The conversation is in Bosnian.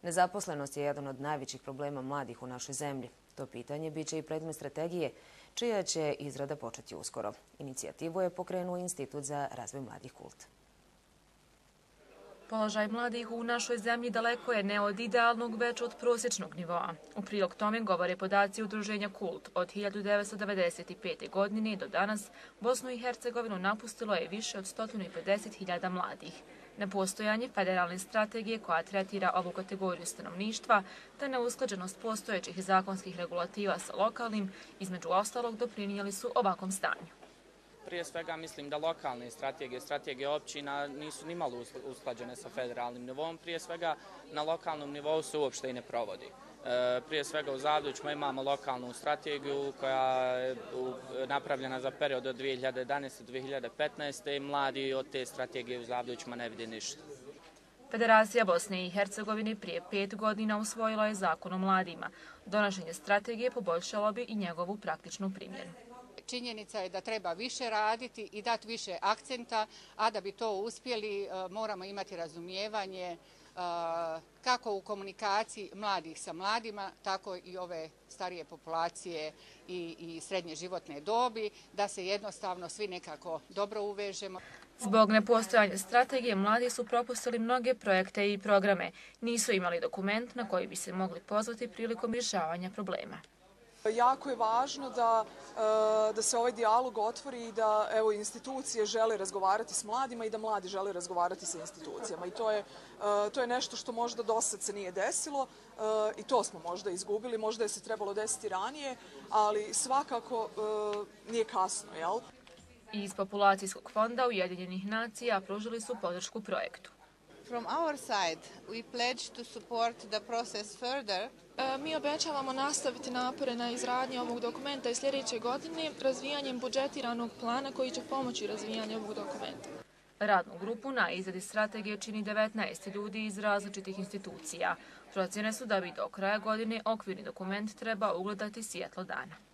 Nezaposlenost je jedan od najvećih problema mladih u našoj zemlji. To pitanje biće i predmet strategije, čija će izrada početi uskoro. Inicijativu je pokrenuo Institut za razvoj mladih KULT. Položaj mladih u našoj zemlji daleko je ne od idealnog, već od prosječnog nivoa. U prilog tome govore podaci udruženja KULT. Od 1995. godine do danas Bosnu i Hercegovinu napustilo je više od 150.000 mladih. Nepostojanje federalne strategije koja tretira ovu kategoriju stanovništva te neusklađenost postojećih zakonskih regulativa sa lokalnim, između ostalog, doprinijeli su ovakvom stanju. Prije svega mislim da lokalne strategije općina nisu nimalo usklađene sa federalnim nivom. Prije svega na lokalnom nivou se uopšte i ne provodi. Prije svega u Zavdućima imamo lokalnu strategiju koja je napravljena za period od 2011. do 2015. i mladi od te strategije u Zavdućima ne vidi ništa. Federacija Bosne i Hercegovine prije 5 godina usvojila je Zakon o mladima. Donošenje strategije poboljšalo bi i njegovu praktičnu primjenu. Činjenica je da treba više raditi i dati više akcenta, a da bi to uspjeli moramo imati razumijevanje kako u komunikaciji mladih sa mladima, tako i ove starije populacije i srednje životne dobi, da se jednostavno svi nekako dobro uvežemo. Zbog nepostojanja strategije, mladi su propustili mnoge projekte i programe. Nisu imali dokument na koji bi se mogli pozvati prilikom rješavanja problema. Jako je važno da se ovaj dijalog otvori i da institucije žele razgovarati s mladima i da mladi žele razgovarati sa institucijama. I to je nešto što možda dosad se nije desilo i to smo možda izgubili, možda je se trebalo desiti ranije, ali svakako nije kasno, jel? Iz Populacijskog fonda Ujedinjenih nacija pružili su podršku projektu. From our side, we pledge to support the process further. Mi obećavamo nastaviti napore na izradnji ovog dokumenta i sljedeće godine razvijanjem budžetiranog plana koji će pomoći razvijanju ovog dokumenta. Radnu grupu na izradi strategije čini 19 ljudi iz različitih institucija. Procjene su da bi do kraja godine okvirni dokument trebao ugledati svjetlo dana.